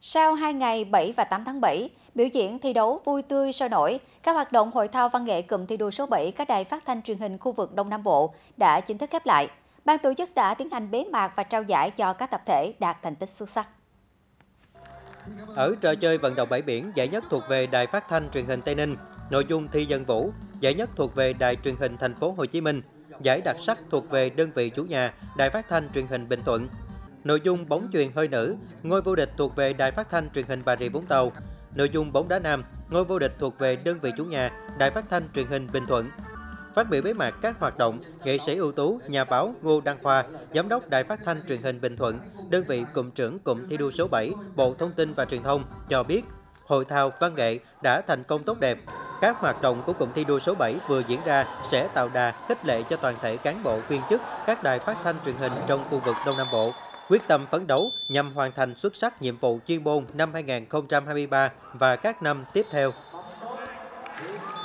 Sau 2 ngày 7 và 8 tháng 7, biểu diễn thi đấu vui tươi sôi nổi, các hoạt động hội thao văn nghệ cụm thi đua số 7 các đài phát thanh truyền hình khu vực Đông Nam Bộ đã chính thức khép lại. Ban tổ chức đã tiến hành bế mạc và trao giải cho các tập thể đạt thành tích xuất sắc. Ở trò chơi vận động bãi biển, giải nhất thuộc về Đài Phát thanh Truyền hình Tây Ninh, nội dung thi dân vũ, giải nhất thuộc về Đài Truyền hình Thành phố Hồ Chí Minh, giải đặc sắc thuộc về đơn vị chủ nhà Đài Phát thanh Truyền hình Bình Thuận. Nội dung bóng chuyền hơi nữ, ngôi vô địch thuộc về Đài Phát thanh Truyền hình Bà Rịa Vũng Tàu. Nội dung bóng đá nam, ngôi vô địch thuộc về đơn vị chủ nhà Đài Phát thanh Truyền hình Bình Thuận. Phát biểu bế mạc các hoạt động, nghệ sĩ ưu tú, nhà báo Ngô Đăng Khoa, Giám đốc Đài Phát thanh Truyền hình Bình Thuận, đơn vị cụm trưởng cụm thi đua số 7, Bộ Thông tin và Truyền thông cho biết, hội thao văn nghệ đã thành công tốt đẹp. Các hoạt động của cụm thi đua số 7 vừa diễn ra sẽ tạo đà, khích lệ cho toàn thể cán bộ, viên chức các đài phát thanh truyền hình trong khu vực Đông Nam Bộ, quyết tâm phấn đấu nhằm hoàn thành xuất sắc nhiệm vụ chuyên môn năm 2023 và các năm tiếp theo.